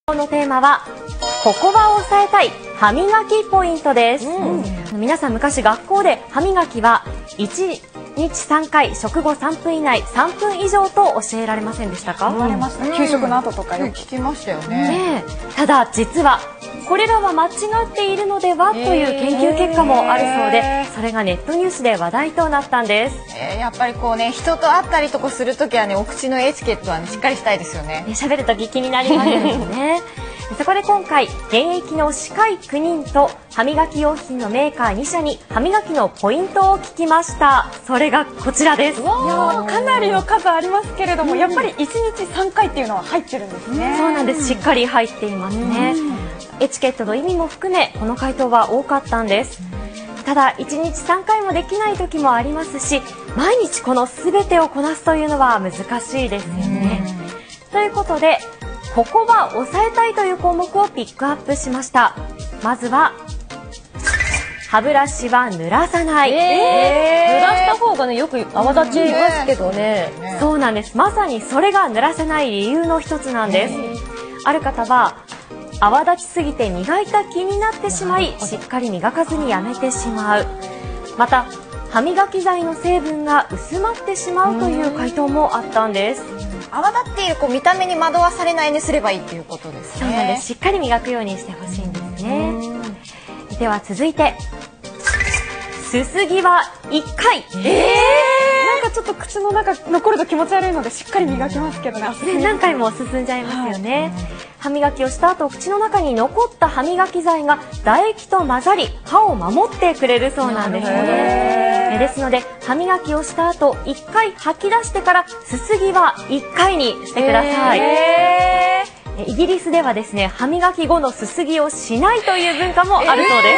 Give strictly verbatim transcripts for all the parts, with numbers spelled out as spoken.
今日のテーマはここは抑えたい歯磨きポイントです、うん、皆さん昔学校で歯磨きはいちにちさんかい、食後さんぷん以内、さんぷん以上と教えられませんでしたか？ 言われました、うん、給食の後とかよく聞きましたよね。 ねえ、ただ実はこれらは間違っているのではという研究結果もあるそうで、それがネットニュースで話題となったんです。 えー、やっぱりこうね、人と会ったりとかするときはね、お口のエチケットは、ね、しっかりしたいですよね。 喋るとき気になりますよね。そこで今回、現役の歯科医きゅうにんと歯磨き用品のメーカーにしゃに歯磨きのポイントを聞きました。それがこちらです。いやかなりの数ありますけれども、うん、やっぱりいちにちさんかいっていうのは入ってるんですね。 そうなんです。しっかり入っていますね。エチケットの意味も含め、この回答は多かったんです。ただ、いちにちさんかいもできない時もありますし、毎日この全てをこなすというのは難しいですよね。ということで、ここは抑えたいという項目をピックアップしました。まずは、歯ブラシは濡らさない。 えー、濡らした方がね、よく泡立ちますけどね。 そうなんです。まさにそれが濡らせない理由の一つなんです。ある方は、泡立ちすぎて磨いた気になってしまい、しっかり磨かずにやめてしまう。また、歯磨き剤の成分が薄まってしまうという回答もあったんです。 泡立っているこう見た目に惑わされないようにすればいいということですね。 そうなんです。しっかり磨くようにしてほしいんですね。では続いて、すすぎはいっかい。 えー、なんかちょっと口の中残ると気持ち悪いのでしっかり磨きますけどね。 何回も進んじゃいますよね。歯磨きをした後、口の中に残った歯磨き剤が唾液と混ざり、歯を守ってくれるそうなんですよね。ですので、歯磨きをした後、いっかい吐き出してから、すすぎはいっかいにしてください。イギリスではですね、歯磨き後のすすぎをしないという文化もあるそうです。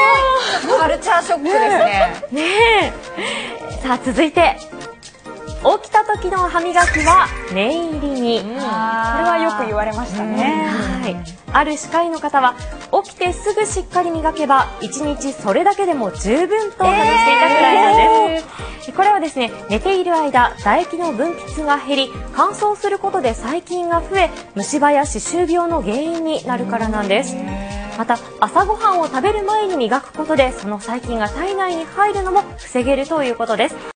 えー、カルチャーショックですね。 ねえ。さあ続いて、起きた時の歯磨きは念入りに。これはよく言われましたね。 はい。ある歯科医の方は、起きてすぐしっかり磨けばいちにちそれだけでも十分と話していたくらいなんです。えー、これはですね、寝ている間唾液の分泌が減り、乾燥することで細菌が増え、虫歯や歯周病の原因になるからなんです。また、朝ごはんを食べる前に磨くことでその細菌が体内に入るのも防げるということです。